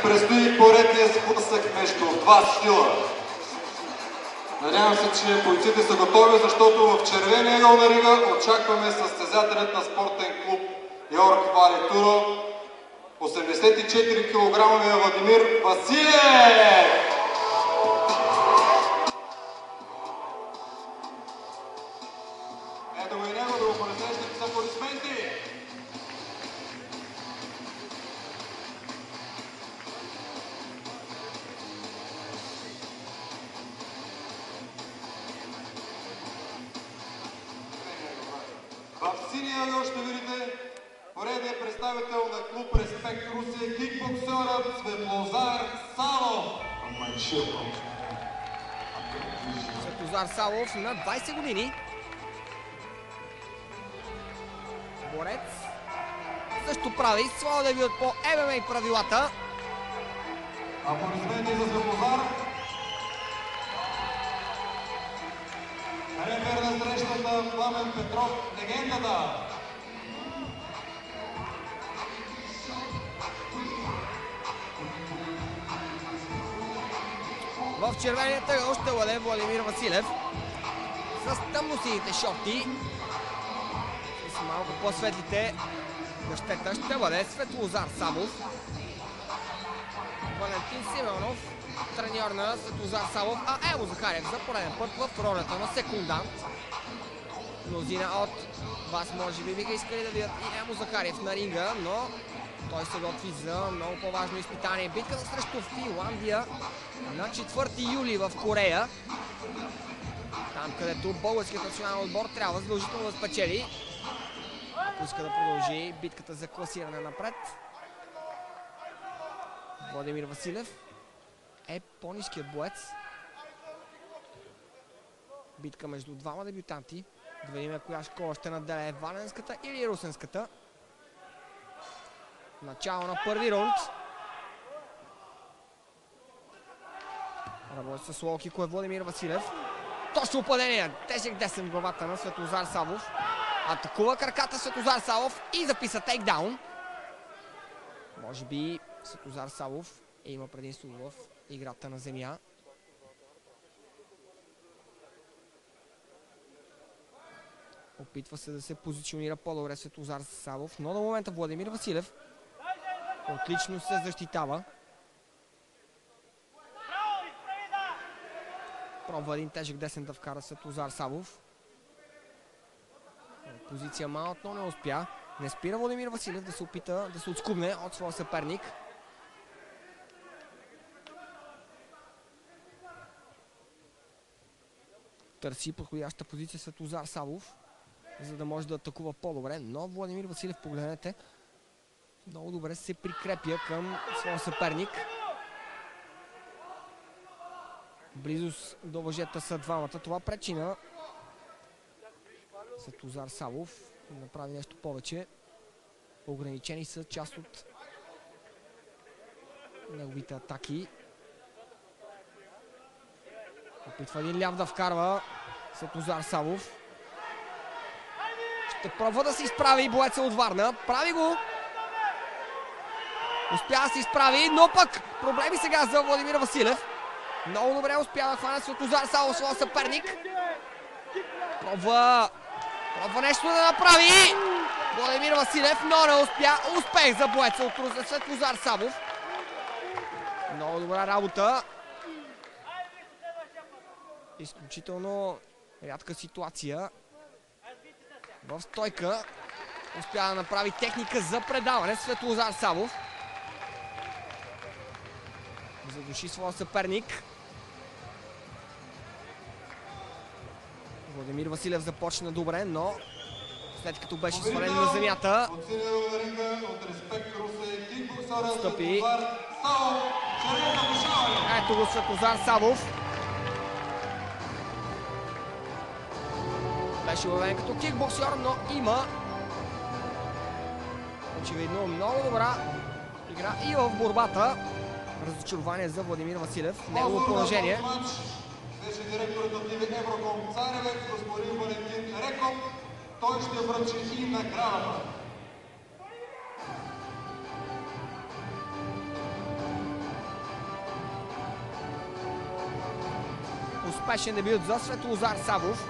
предстои поредния сблъсък между два стила. Надявам се, че бойците са готови, защото в червения ъгъл на рига очакваме състезателят на спортен клуб Йорк Вали Туро, 84 кг Владимир Василев! Ето го и него да го посрещнем с аплодисменти! В синия ъгъл ще видите поредният представител на клуб Респект Русия, кикбоксерът Светлозар Савов. Светлозар Савов на 20 години. Борец. Също прави своя дебют по ММА правилата. Аплодисменти за Светлозар. Рефер на срещата Пламен Петров, легендата. В червените още ладе Владимир Василев с тъмносините шорти. С малко по-светлите гъщета ще бъде Светлозар Савов. Валентин Симеонов, треньор на Светлозар Савов, а Ево Захариев за пореден път в ролята на секундант. Мнозина от вас може би биха искали да видят и Ево Захариев на ринга, но той се готви за много по-важно изпитание. Битката срещу Финландия на 4 юли в Корея. Там, където българският национален отбор трябва задължително да спечели, ако иска да продължи битката за класиране напред. Владимир Василев е по-ниският боец. Битка между двама дебютанти. Да видим коя школа ще наделе, валенската или русенската. Начало на първи рунд. Работи с лоу кик е Владимир Василев. Точно падение. Тежък десен в главата на Светлозар Савов. Атакува краката Светлозар Савов и записа тейкдаун. Може би Светлозар Савов има предимство в играта на земя. Опитва се да се позиционира по-добре Светлозар Савов, но на момента Владимир Василев отлично се защитава. Пробва един тежък десен да вкара Светлозар Савов. Позиция малък, но не успя. Не спира Владимир Василев да се опита да се отскубне от своя съперник. Търси подходяща позиция Светлозар Савов, за да може да атакува по-добре, но Владимир Василев, погледнете, много добре се прикрепя към своя съперник. Близост до въжета са двамата. Това пречи на Светлозар Савов да направи нещо повече. Ограничени са част от неговите атаки. Опитва един ляв да вкарва Светлозар Савов. Ще пробва да се изправи боеца от Варна. Прави го. Успя да се изправи, но пък проблеми сега за Владимир Василев. Много добре успя да хване Светлозар Савов своя съперник. Пробва нещо да направи Владимир Василев, но не успя. Успех за боеца от Светлозар Савов. Много добра работа. Изключително рядка ситуация. В стойка успя да направи техника за предаване Светлозар Савов. Задуши своя съперник. Владимир Василев започна добре, но след като беше свален на земята, отстъпи. Ето го Светлозар Савов. Беше обявен като кикбоксер, но има очевидно много добра игра и в борбата. Разочарование за Владимир Василев. Негово положение. Беше директорът от Евроком Царевец, господин Валентин Реков. Той ще връчи и наградата. успешен дебют за Светлозар Савов.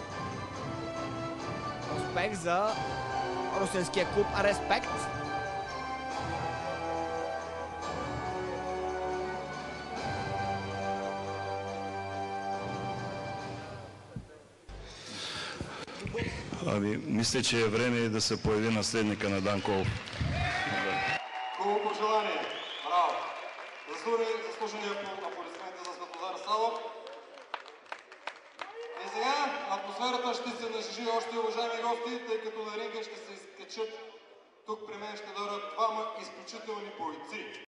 Успех за русинския клуб Респект. Мисля, че е време да се появи наследника на Данков. Хубаво пожелание. Браво. Заслужени аплодисменти за Светлозар Савов. И сега атмосферата ще се нажежи още, уважаеми гости, тъй като на ринга ще се изкачат. Тук при мен ще дойдат двама изключителни бойци.